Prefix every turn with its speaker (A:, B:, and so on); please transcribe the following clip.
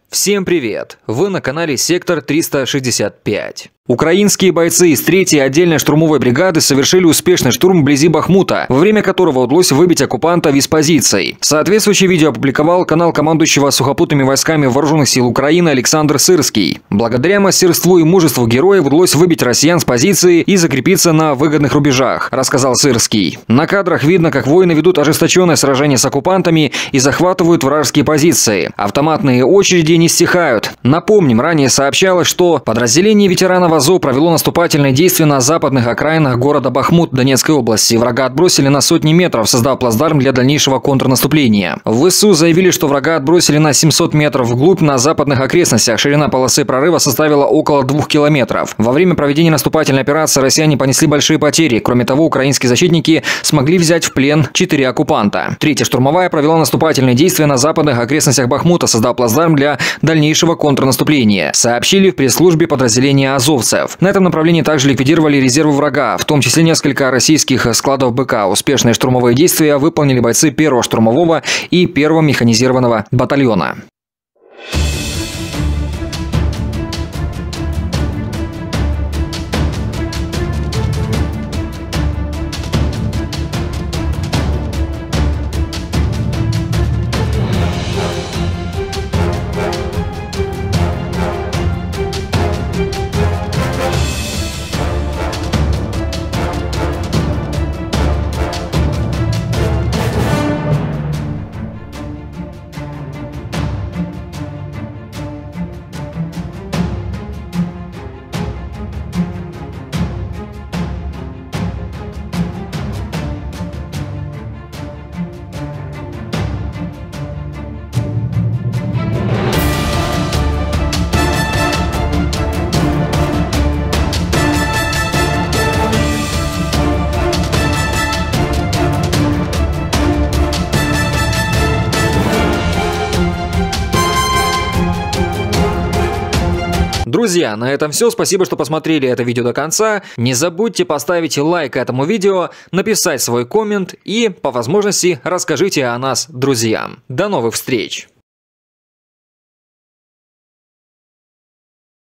A: Всем привет! Вы на канале Сектор 365. Украинские бойцы из 3-й отдельной штурмовой бригады совершили успешный штурм вблизи Бахмута, во время которого удалось выбить оккупантов из позиций. Соответствующее видео опубликовал канал командующего сухопутными войсками Вооруженных сил Украины Александр Сырский. Благодаря мастерству и мужеству героев удалось выбить россиян с позиции и закрепиться на выгодных рубежах, рассказал Сырский. На кадрах видно, как воины ведут ожесточенное сражение с оккупантами и захватывают вражеские позиции. Автоматные очереди не стихают. Напомним, ранее сообщалось, что подразделение ветеранов АЗОВ провело наступательные действия на западных окраинах города Бахмут Донецкой области. Врага отбросили на сотни метров, создав плацдарм для дальнейшего контрнаступления. В ВСУ заявили, что врага отбросили на 700 метров вглубь на западных окрестностях. Ширина полосы прорыва составила около 2 километров. Во время проведения наступательной операции россияне понесли большие потери. Кроме того, украинские защитники смогли взять в плен 4 оккупанта. 3-я штурмовая провела наступательные действия на западных окрестностях Бахмута, создав плацдарм для дальнейшего контрнаступления, сообщили в пресс-службе подразделения азовцев. На этом направлении также ликвидировали резервы врага, в том числе несколько российских складов БК. Успешные штурмовые действия выполнили бойцы 1-го штурмового и 1-го механизированного батальона. Друзья, на этом все. Спасибо, что посмотрели это видео до конца. Не забудьте поставить лайк этому видео, написать свой коммент и, по возможности, расскажите о нас друзьям. До новых встреч!